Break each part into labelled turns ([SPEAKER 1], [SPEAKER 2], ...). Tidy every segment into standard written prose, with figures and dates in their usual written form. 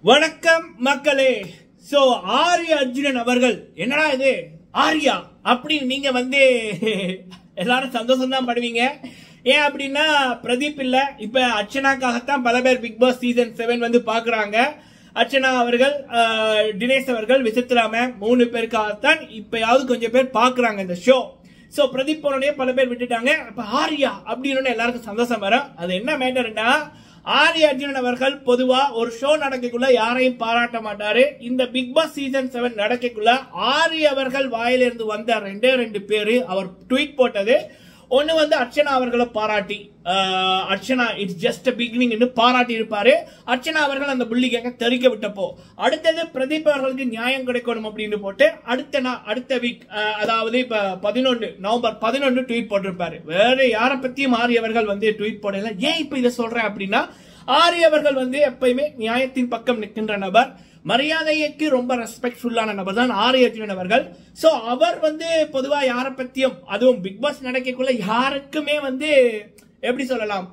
[SPEAKER 1] வணக்கம் மக்களே. சோ ஆர்யா அர்ஜுனன் அவர்கள் என்னடா இது ஆர்யா அப்படின்னு நீங்க எல்லாரும் சந்தோஷம் தான் படுவீங்க. ஏன் அப்படின்னா பிரதீப் இல்ல, இப்ப அர்ச்சனாக்காகத்தான் பல பேர் பிக் பாஸ் சீசன் 7 பாக்குறாங்க. அர்ச்சனா அவர்கள், தினேஷ் அவர்கள், விசித்ரா மேம் 3 பேருக்காகத்தான் இப்பயாவது கொஞ்சம் பேர் பாக்குறாங்க இந்த ஷோ. சோ பிரதீப் போனோடனே பல பேர் விட்டுட்டாங்க. இப்ப ஆர்யா அப்படின்னு எல்லாருக்கும் சந்தோஷம் வரும். அது என்ன மேட்டர்னா, ஆர்யா அர்ஜுனன் அவர்கள் பொதுவா ஒரு ஷோ நடக்கக்குள்ள யாரையும் பாராட்ட மாட்டாரு. இந்த பிக் பாஸ் சீசன் 7 நடக்கக்குள்ள ஆர்யா அவர்கள் வாயிலிருந்து வந்த ரெண்டு பேரு அவர் ட்வீட் போட்டது. ஒன்னு அர்ச்சனா அவர்களை பாராட்டி, அர்ச்சனா இட்ஸ் ஜஸ்ட் பிகினிங் பாராட்டி இருப்பாரு. அர்ச்சனா அவர்கள் அந்த புள்ளி கேங்க தெரிக்க விட்டப்போ, அடுத்தது பிரதீப் அவர்களுக்கு நியாயம் கிடைக்கணும் அப்படின்னு போட்டு அடுத்த வீக், அதாவது இப்ப நவம்பர் 11 ட்வீட் போட்டிருப்பாரு. வேற யாரை பத்தியும் ஆர்யா அவர்கள் ட்வீட் போடல. ஏன் இப்ப இதை சொல்றேன் அப்படின்னா, ஆர்யா அவர்கள் எப்பயுமே நியாயத்தின் பக்கம் நிற்கின்ற நபர், மரியாதைக்கு ரொம்ப ரெஸ்பெக்ட்ஃபுல்லான நபர் தான் ஆர்யா அர்ஜுனன் அவர்கள். சோ அவர் பொதுவா யாரை பத்தியும், அதுவும் பிக் பாஸ் நடக்கக்குள்ள யாருக்குமே எப்படி சொல்லலாம்,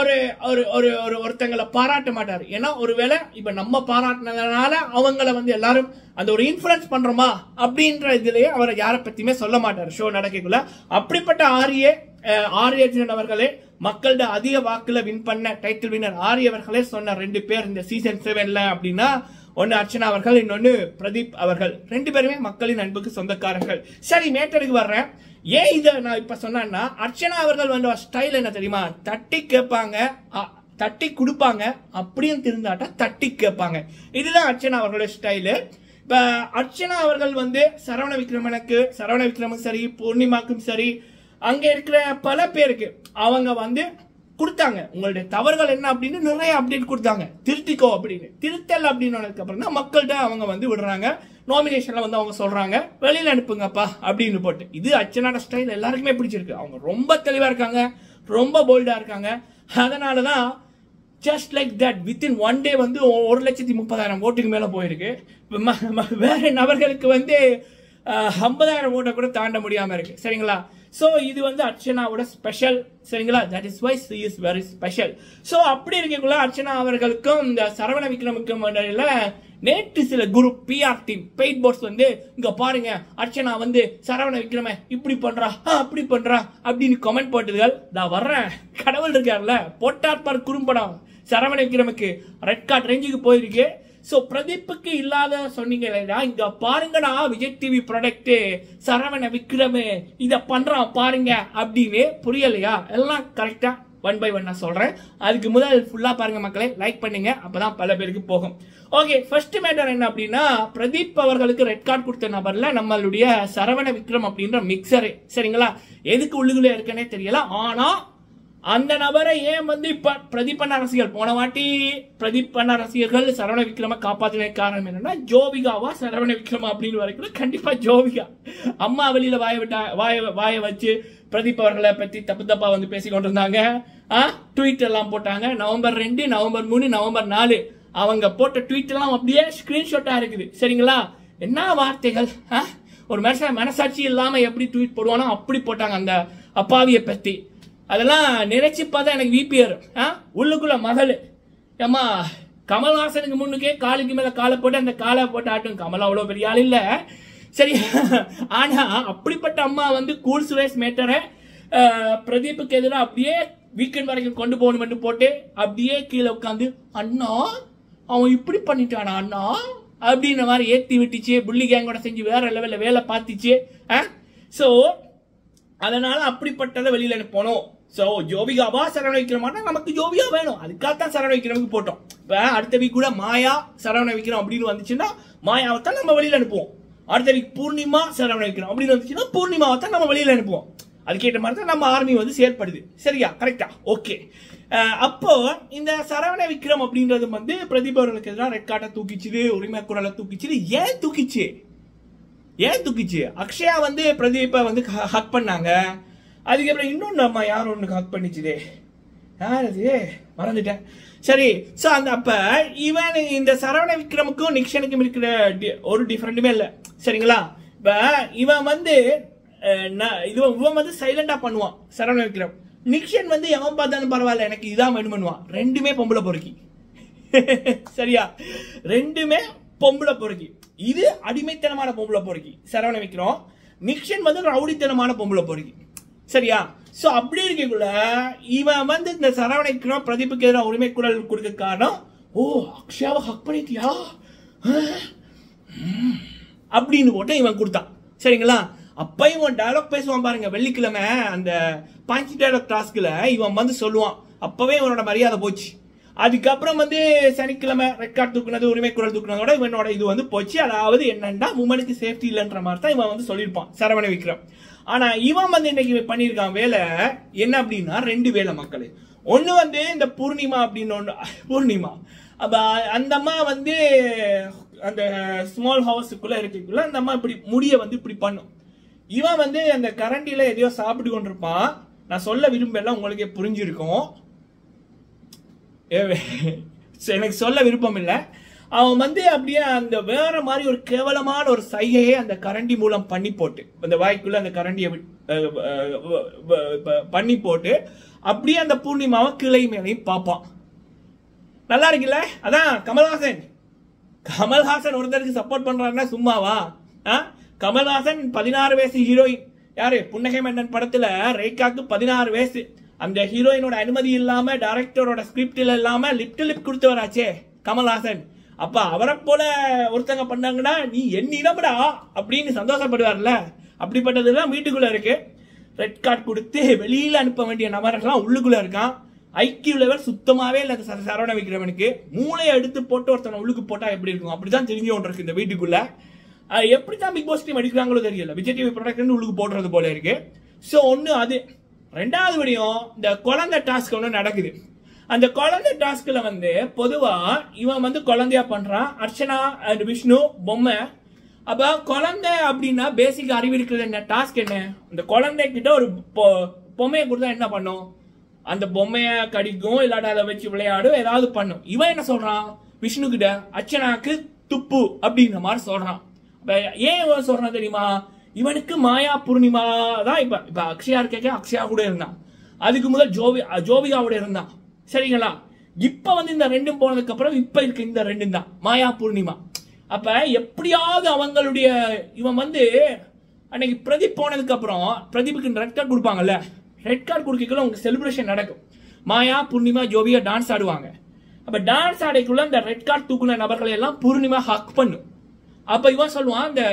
[SPEAKER 1] ஒருத்தங்களை பாராட்ட மாட்டாரு. ஏன்னா ஒருவேளை இப்ப நம்ம பாராட்டினதுனால அவங்கள எல்லாரும் அந்த ஒரு இன்ஃபுளுன்ஸ் பண்றோமா அப்படின்ற இதுலயே அவரை யாரை பத்தியுமே சொல்ல மாட்டாரு ஷோ நடக்கக்குள்ள. அப்படிப்பட்ட ஆர்யா அர்ஜுனன் அவர்களே மக்களோட அதிக வாக்குல வின் பண்ண டைட்டில் வின்னர் ஆர்யா அவர்களே சொன்ன 2 பேர் இந்த சீசன் 7 அப்படின்னா, ஒன்னு அர்ச்சனா அவர்கள், இன்னொன்னு பிரதீப் அவர்கள். 2 பேருமே மக்களின் அன்புக்கு சொந்தக்காரர்கள். சரி, மேட்டருக்கு வர்றேன். ஏன் இதை நான் இப்ப சொன்னா, அர்ச்சனா அவர்கள் ஸ்டைல் என்ன தெரியுமா, தட்டி கேட்பாங்க, தட்டி கொடுப்பாங்க, அப்படியும் திருந்தாட்டா தட்டி கேட்பாங்க. இதுதான் அர்ச்சனா அவர்களோட ஸ்டைலு. இப்ப அர்ச்சனா அவர்கள் சரவண விக்ரமும் சரி, பூர்ணிமாக்கும் சரி, அங்க இருக்கிற பல பேருக்கு அவங்க கொடுத்தாங்க. உங்களுடைய தவறுகள் என்ன அப்படின்னு நிறைய அப்டேட் கொடுத்தாங்க. திருத்திக்கோ அப்படின்னு. திருத்தல் அப்படின்னு அப்புறம் தான் மக்கள்கிட்ட அவங்க விடுறாங்க. நாமினேஷன்ல அவங்க சொல்றாங்க, வெளியில அனுப்புங்கப்பா அப்படின்னு போட்டு. இது அர்ச்சனாட ஸ்டைல் எல்லாருக்குமே பிடிச்சிருக்கு. அவங்க ரொம்ப தெளிவா இருக்காங்க, ரொம்ப போல்டா இருக்காங்க. அதனாலதான் just like that within 1 day 1,30,000 ஓட்டுக்கு மேல போயிருக்கு. வேற நபர்களுக்கு 50,000 ஓட்டை கூட தாண்ட முடியாம இருக்கு. சரிங்களா? சோ இது அர்ச்சனாவோட ஸ்பெஷல். சரிங்களா? That is why she is very special. So அப்படி இருக்கக்குள்ள அர்ச்சனா அவர்களுக்கும் இந்த சரவண விக்ரமுக்கும் இடையில நேற்று சில குரூப் PR டீம் பெய்ட் போர்ட்ஸ் இங்க பாருங்க, அர்ச்சனா சரவண விக்ரம இப்படி பண்றா, அப்படி பண்றா அப்படின்னு கமெண்ட் போட்டதுகள். நான் வர்றேன், கடவுள் இருக்காருல்ல, போட்டார் குறும்படம் சரவண விக்ரமுக்கு ரெட் கார்டு ரேஞ்சுக்கு போயிருக்கு. சோ பிரதீப்புக்கு இல்லாத சொன்னீங்க இல்லையா, இங்க பாருங்கடா விஜய் டிவி ப்ராடக்ட் சரவண விக்ரமு இத பண்றான் பாருங்க அப்படின்னு. புரியலையா? எல்லாம் கரெக்டா 1 by 1 நான் சொல்றேன். அதுக்கு முதல் ஃபுல்லா பாருங்க மக்களே, லைக் பண்ணுங்க, அப்பதான் பல பேருக்கு போகும். ஓகே, ஃபர்ஸ்ட் மேட்டர் என்ன அப்படின்னா, பிரதீப் அவர்களுக்கு ரெட் கார்டு கொடுத்த நபர்ல நம்மளுடைய சரவண விக்ரம் அப்படின்ற மிக்சர். சரிங்களா? எதுக்கு உள்ளுக்குள்ள இருக்குன்னே தெரியல. ஆனா அந்த நபரை ஏன் இப்ப பிரதீப் அண்ணா ரசிகர்கள், போன வாட்டி பிரதீப் அண்ணா ரசிகர்கள் சரவண விக்ரம காப்பாத்தின காரணம் என்னன்னா, ஜோவிகாவா சரவண விக்ரமா அப்படின்னு வரைக்கும் கண்டிப்பா ஜோவிகா. அம்மா வெளியில வாய வச்சு பிரதீப் அவர்களை பத்தி தப்பா பேசி கொண்டிருந்தாங்க. ட்வீட் எல்லாம் போட்டாங்க. நவம்பர் 2, நவம்பர் 3, நவம்பர் 4 அவங்க போட்ட ட்வீட் எல்லாம் அப்படியே ஸ்கிரீன்ஷாட்டா இருக்குது. சரிங்களா? என்ன வார்த்தைகள்! ஒரு மனசாட்சி இல்லாம எப்படி ட்வீட் போடுவானோ அப்படி போட்டாங்க அந்த அப்பாவிய பத்தி. அதெல்லாம் நினைச்சு பார்த்தா எனக்கு VPR உள்ளுக்குள்ள மகள். ஏமா, கமல்ஹாசனுக்கு முன்னுக்கே காலுக்கு மேல காலை போட்டு அந்த காலை போட்டு ஆட்டும். கமல் அவ்வளவு பெரிய ஆள் இல்ல, சரி. ஆனா அப்படிப்பட்ட அம்மா கூல் சுரேஷ் மேட்டரை பிரதீப்புக்கு எதிராக அப்படியே வீக்கெண்ட் வரைக்கும் கொண்டு போகணும் போட்டு அப்படியே கீழே உட்காந்து, அண்ணா அவன் இப்படி பண்ணிட்டானா அண்ணா அப்படின்ற மாதிரி ஏத்தி விட்டுச்சு. புள்ளி கேங்கோட செஞ்சு வேற லெவல்ல வேலை பார்த்துச்சு. சோ அதனால அப்படிப்பட்டதை வெளியில அனுப்பணும். சோ ஜோவிகாவா சரவண விக்ரமானா, நமக்கு ஜோவிகா வேணும், அதுக்காகத்தான் சரவண விக்ரமுக்கு போட்டோம். இப்ப அடுத்த வீக் கூட மாயா சரவண விக்ரம் அப்படின்னு வந்துச்சுன்னா மாயாவை தான் நம்ம வெளியில அனுப்புவோம். அடுத்த வீக் பூர்ணிமா சரவண விக்ரம் அப்படின்னு வந்துச்சுன்னா பூர்ணிமாவை தான் நம்ம வெளியில அனுப்புவோம். அதுக்கேற்ற மாதிரி தான் நம்ம ஆர்மி செயற்படுது. சரியா? கரெக்டா? ஓகே. அப்போ இந்த சரவண விக்ரம் அப்படின்றது பிரதீப் அவர்களுக்கு எதிராக ரெட் கார்டை தூக்கிச்சுது, உரிமை குரலை தூக்கிச்சுது. ஏன் தூக்கிச்சு? அக்ஷயா பிரதீப்பை ஹக் பண்ணாங்க. அதுக்கப்புறம் இன்னொன்னு அம்மா யார் ஒண்ணு ஹக் பண்ணிச்சுதே, யார் அது மறந்துட்டேன். சரி, சோ அப்ப இவன் இந்த சரவண விக்ரமுக்கும் நிக்ஷனுக்கும் இருக்கிற ஒரு டிஃபரெண்ட்டுமே இல்ல. சரிங்களா? இப்ப இவன் இவன் சைலண்டா பண்ணுவான் சரவண விக்ரம். நிக்ஷன் எவன் பார்த்தாலும் பரவாயில்ல, எனக்கு இதான் வேணும் பண்ணுவான். ரெண்டுமே பொம்பளை பொறுக்கி. சரியா? ரெண்டுமே பொம்பளை பொறுக்கி. இது அடிமைத்தனமான பொம்பளை பொறுக்கி சரவண விக்ரம். நிக்ஷன் வந்து ரவுடித்தனமான பொம்பளை பொறுக்கி. சரியா? சோ அப்படி இருக்கக்குள்ள இவன் வந்து இந்த சரவண விக்ரம் பிரதீப்புக்கு எதிராக உரிமை குரல் கொடுக்க காரணம், ஓ அக்ஷயாவை ஹக் பண்ணிட்டியா அப்படின்னு போட்டு இவன் கொடுத்தான். சரிங்களா? அப்ப இவன் டயலாக் பேசுவான் பாருங்க, வெள்ளிக்கிழமை அந்த பாஞ்சி டயலாக் டாஸ்க்ல இவன் வந்து சொல்லுவான். அப்பவே இவனோட மரியாதை போச்சு. அதுக்கப்புறம் வந்து சனிக்கிழமை ரெக்கார்ட் தூக்குனது, உரிமை குரல் தூக்குனதோட இவனோட இது வந்து போச்சு. அதாவது என்னன்னா உமனுக்கு சேஃப்டி இல்லைன்ற மாதிரி தான் இவன் வந்து சொல்லியிருப்பான் சரவண விக்ரம். ஆனா இவன் வந்து இன்னைக்கு பண்ணியிருக்கான் வேலை என்ன அப்படின்னா, 2 வேலை மக்களே. ஒண்ணு வந்து இந்த பூர்ணிமா அப்படின்னு ஒண்ணு, பூர்ணிமா அப்ப அந்த அம்மா வந்து அந்த ஸ்மால் ஹவுஸுக்குள்ள இருக்கக்குள்ள அந்த அம்மா இப்படி முடிய வந்து இப்படி பண்ணும். இவன் வந்து அந்த கரண்டில எதையோ சாப்பிட்டு கொண்டிருப்பான். நான் சொல்ல விரும்பல, உங்களுக்கே புரிஞ்சிருக்கும். எனக்கு சொல்ல விருப்பம் இல்லை. அவன் வந்து அப்படியே அந்த வேற மாதிரி ஒரு கேவலமான ஒரு சைகையை அந்த கரண்டி மூலம் பண்ணி போட்டு, அந்த வாய்க்குள்ள அந்த கரண்டியை பண்ணி போட்டு அப்படியே அந்த பூர்ணிமாவை கிளை மேலையும் பார்ப்பான். நல்லா இருக்குல்ல? அதான் கமல்ஹாசன். கமல்ஹாசன் ஒருத்தருக்கு சப்போர்ட் பண்றாருன்னா சும்மாவா? கமல்ஹாசன் 16 வயசு ஹீரோயின். யாரு? புன்னகை மன்னன் படத்துல ரேகாக்கு 16 வயசு. அந்த ஹீரோயினோட அனுமதி இல்லாம, டைரக்டரோட ஸ்கிரிப்ட்ல இல்லாம லிப் டு லிப் கொடுத்தவராச்சே கமல்ஹாசன். அப்ப அவரை போல ஒருத்தங்க பண்ணாங்கன்னா நீ என்னிடம்டா அப்படின்னு சந்தோஷப்படுவார்ல. அப்படிப்பட்டதுதான் வீட்டுக்குள்ள இருக்கு. ரெட் கார்டு கொடுத்து வெளியில அனுப்ப வேண்டிய நபரெல்லாம் உள்ளுக்குள்ள இருக்கான். ஐக்கிய லெவல் சுத்தமாவே இல்ல சரவண விக்ரமனுக்கு. மூளையை எடுத்து போட்டு ஒருத்தனை உள்ளுக்கு போட்டா எப்படி இருக்கும்? அப்படிதான் தெரிஞ்சு ஒன்று இருக்கு இந்த வீட்டுக்குள்ள. எப்படித்தான் பிக் பாஸ் டீம் அடிக்கிறாங்களோ தெரியல. விஜய் டிவி ப்ரொடக்ட் உள்ளுக்கு போடுறது போல இருக்கு. சோ ஒண்ணு அது. 2வது விடியும் இந்த குழந்தை டாஸ்க் ஒன்று நடக்குது. அந்த குழந்தை டாஸ்க்ல வந்து பொதுவா இவன் வந்து குழந்தையா பண்றான். அர்ச்சனா அண்ட் விஷ்ணு பொம்மை. அப்ப குழந்தை அப்படின்னா பேசிக் அறிவு இருக்கிறது என்ன? டாஸ்க் என்ன? அந்த குழந்தை கிட்ட ஒரு பொம்மையை கொடுத்தா என்ன பண்ணும்? அந்த பொம்மைய கடிக்கும், இல்லாட்ட அதை வச்சு விளையாடும், ஏதாவது பண்ணும். இவன் என்ன சொல்றான் விஷ்ணு கிட்ட? அர்ச்சனாக்கு துப்பு அப்படிங்கிற மாதிரி சொல்றான். ஏன் இவன் சொல்றான் தெரியுமா? இவனுக்கு மாயா பூர்ணிமா தான். இப்ப அக்ஷயா இருக்க, அக்ஷயா கூட இருந்தான். அதுக்கு முதல் ஜோவிகாவோட இருந்தான். சரிங்களா? இப்ப வந்து இந்த 2 போனதுக்கு அப்புறம் இப்ப இருக்க இந்த 2 தான் மாயா பூர்ணிமா. அப்ப எப்படியாவது அவங்களுடைய இவன் வந்து அன்னைக்கு பிரதீப் போனதுக்கு அப்புறம் பிரதீப்புக்கு ரெட் கார்டு கொடுப்பாங்கல்ல. ரெட் கார்டு கொடுக்கல உங்களுக்கு செலிப்ரேஷன் நடக்கும். மாயா பூர்ணிமா ஜோவியா டான்ஸ் ஆடுவாங்க. அப்ப டான்ஸ் ஆடைக்குள்ள அந்த ரெட் கார்டு தூக்குன நபர்களை எல்லாம் பூர்ணிமா ஹக் பண்ணும். அப்ப இவன் சொல்லுவான், அந்த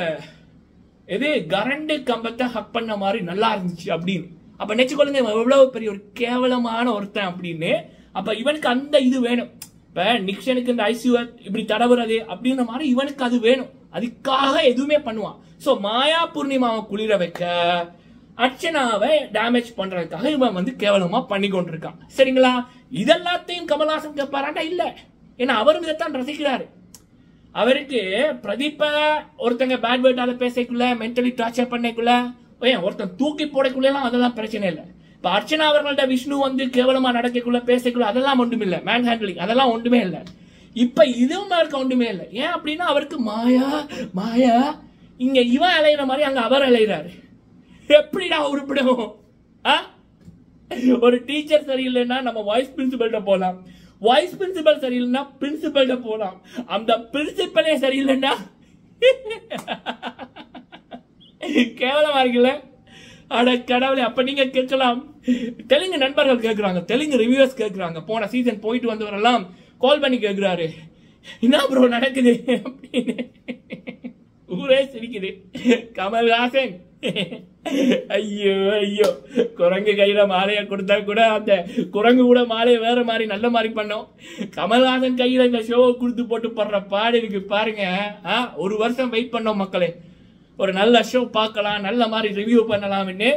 [SPEAKER 1] எது கரண்ட் கம்பத்தை ஹக் பண்ண மாதிரி நல்லா இருந்துச்சு அப்படின்னு. அப்ப நினைச்சுக்கொள்ளுங்க இவன் எவ்வளவு பெரிய ஒரு கேவலமான ஒருத்தன் அப்படின்னு. அப்ப இவனுக்கு அந்த இது வேணும். இப்ப நிக்ஷனுக்கு இந்த ஐசியூ இப்படி தடவுறது அப்படின்ற மாதிரி இவனுக்கு அது வேணும். அதுக்காக எதுவுமே பண்ணுவான். சோ மாயா பூர்ணிமாவை குளிர வைக்க, அர்ச்சனாவை டேமேஜ் பண்றதுக்காக இவன் வந்து கேவலமா பண்ணி கொண்டிருக்கான். சரிங்களா? இதெல்லாத்தையும் கமல்ஹாசன் கேட்பாராண்டா? இல்ல. ஏன்னா அவரும் இதைத்தான் ரசிக்கிறாரு. அவருக்கு பிரதீப்ப ஒருத்தங்க பேட் வேர்டால பேசக்குள்ள, மென்டலி டார்ச்சர் பண்ணக்குள்ள, ஒருத்தன் தூக்கி போடக்குள்ள எல்லாம் அதெல்லாம் பிரச்சனை இல்லை. இப்ப அர்ச்சனா அவர்கள்ட்ட விஷ்ணு வந்து கேவலமா நடக்கக்குள்ள பேசக்குள்ள அதெல்லாம் ஒன்றுமே இல்லை. மேன் ஹேண்ட்லிங் அதெல்லாம் ஒன்றுமே இல்லை. இப்ப இதுவும் இருக்க ஒன்றுமே இல்லை. ஏன் அப்படின்னா அவருக்கு மாயா மாயா இங்க இவன் அலையிற மாதிரி அங்க அவர் அலைகிறாரு. எப்படிடா உருப்பிடும்? ஒரு டீச்சர் சரியில்லைன்னா நம்ம வைஸ் பிரின்சிபல்கிட்ட போலாம். வைஸ் பிரின்சிபல் சரியில்லைன்னா பிரின்சிபல்கிட்ட போலாம். அந்த பிரின்சிபலே சரியில்லைன்னா கேவலமா இருக்குல்ல? அட கடவுளே. அப்ப நீங்க கேட்கலாம், தெலுங்கு நண்பர்கள் கேட்கிறாங்க, தெலுங்கு ரிவ்யூவர்ஸ் கேட்கிறாங்க, போன சீசன் போயிட்டு வந்தவரெல்லாம் கால் பண்ணி கேட்கிறாரு, என்ன ப்ரோ நடக்குது அப்படின்னு. ஊரே சிரிக்குது. கமல்ஹாசன் ஐயோ ஐயோ, குரங்கு கையில மாலையை கொடுத்தா கூட அந்த குரங்கு கூட மாலையை வேற மாதிரி நல்ல மாதிரி பண்ணோம். கமல்ஹாசன் கையில இந்த ஷோவை கொடுத்து போட்டு படுற பாடு இருக்கு பாருங்க. 1 வருஷம் வெயிட் பண்ணோம் மக்களே, ஒரு நல்ல ஷோ பார்க்கலாம், நல்ல மாதிரி ரிவ்யூ பண்ணலாம்னு.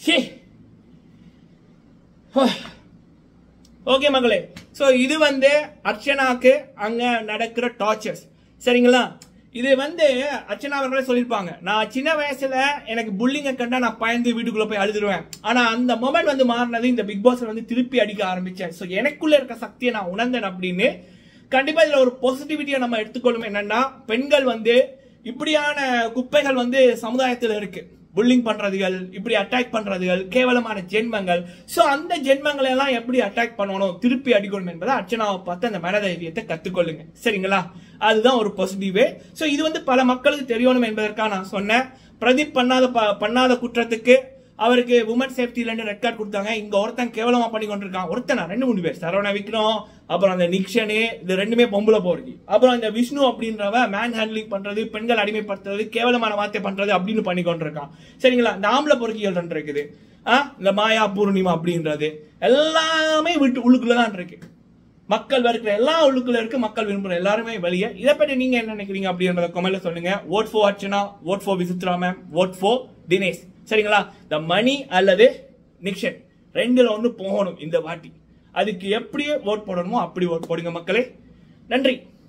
[SPEAKER 1] ஓகே மக்களே, சோ இது வந்து அர்ச்சனாக்கு அங்க நடக்கிற டார்ச்சர்ஸ். சரிங்களா? இது வந்து அர்ச்சனா அவர்களே சொல்லியிருப்பாங்க, நான் சின்ன வயசுல எனக்கு புல்லிங்க கண்டா நான் பயந்து வீட்டுக்குள்ள போய் அழுதுருவேன். ஆனா அந்த மொமெண்ட் வந்து மாறினது இந்த பிக் பாஸ் வந்து திருப்பி அடிக்க ஆரம்பிச்சேன். சோ எனக்குள்ள இருக்க சக்தியை நான் உணர்ந்தேன் அப்படின்னு. கண்டிப்பா இதுல ஒரு பாசிட்டிவிட்டியை நம்ம எடுத்துக்கொள்ளும். என்னன்னா, பெண்கள் வந்து இப்படியான குப்பைகள் வந்து சமுதாயத்தில் இருக்கு. புல்லிங் பண்றதுகள், இப்படி அட்டாக் பண்றதுகள், கேவலமான ஜென்மங்கள். சோ அந்த ஜென்மங்களை எல்லாம் எப்படி அட்டாக் பண்ணணும், திருப்பி அடிக்கணும் என்பதை அர்ச்சனாவை பார்த்து அந்த மனதைரியத்தை கத்துக்கொள்ளுங்க. சரிங்களா? அதுதான் ஒரு பாசிட்டிவ் வே. சோ இது வந்து பல மக்களுக்கு தெரியணும் என்பதற்காக நான் சொன்னேன். பிரதீப் பண்ணாத குற்றத்துக்கு அவருக்கு உமன் சேஃப்டில ரெட் கார்டு கொடுத்தாங்க. இங்க ஒருத்தன் கேவலமா பண்ணி கொண்டிருக்கான். ஒருத்தனா 2-3 பேர், சரவண விக்ரம், அப்புறம் அந்த நிக்ஷனு, இது 2மே பொம்பளை போறது. அப்புறம் இந்த விஷ்ணு அப்படின்றவ மேன் ஹேண்ட்லிங் பண்றது, பெண்கள் அடிமைப்படுத்துறது, கேவலமான வார்த்தை பண்றது அப்படின்னு பண்ணி கொண்டிருக்கான். சரிங்களா? இந்த ஆம்பளை பொறுக்கிகள் 2 இருக்குது. இந்த மாயா பூர்ணிமா அப்படின்றது எல்லாமே விட்டு உள்ளுக்குள்ளதான் இருக்கு. மக்கள் இருக்கிற எல்லா உள்ளுக்குள்ள இருக்கு. மக்கள் விரும்புற எல்லாருமே வெளியே. இதை பற்றி நீங்க என்ன நினைக்கிறீங்க அப்படின்றத கமெண்ட்ல சொல்லுங்க. Vote for Archana, vote for Vichitra ma'am, vote for Dinesh. சரிங்களா? இந்த மணி அல்லது நிக்ஷன் 2ல ஒன்று போகணும் இந்த வாட்டி. அதுக்கு எப்படியே ஓட் போடணுமோ அப்படி ஓட் போடுங்க மக்களே. நன்றி.